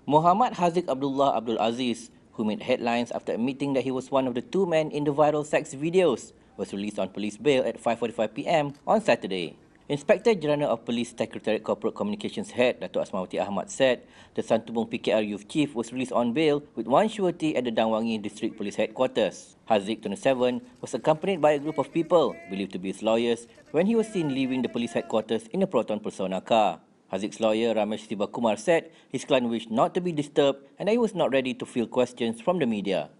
Muhammad Haziq Abdullah Abdul Aziz, who made headlines after admitting that he was one of the two men in the viral sex videos, was released on police bail at 5:45 p.m. on Saturday. Inspector General of Police Secretariat Corporate Communications Head Dato' Asmawati Ahmad said the Santubong PKR Youth Chief was released on bail with one surety at the Dangwangi District Police Headquarters. Haziq, 27, was accompanied by a group of people, believed to be his lawyers, when he was seen leaving the police headquarters in a Proton Persona car. Haziq's lawyer Ramesh Sivakumar said his client wished not to be disturbed and that he was not ready to field questions from the media.